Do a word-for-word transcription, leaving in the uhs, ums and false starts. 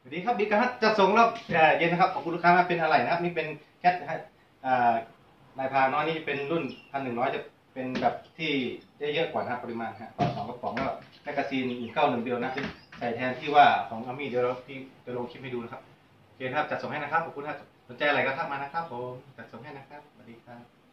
สวัสดีครับบิ๊กครับจะส่งรอบเย็นนะครับขอบคุณลูกค้ามาเป็นอะไรนะครับนี่เป็นแคทนะฮะนายพาน้อยนี่เป็นรุ่นพันหนึ่งร้อยจะเป็นแบบที่เยอะๆกว่านะครับปริมาณฮะต่อสองกระป๋องแล้วแมกกาซีนอีกเก้าหนึ่งเดียวนะใส่แทนที่ว่าของอามี่เดี๋ยวเราพี่จะลงคลิปให้ดูนะครับโอเคครับจัดส่งให้นะครับขอบคุณครับสนใจอะไรก็ทักมานะครับผมจัดส่งให้นะครับสวัสดีครับ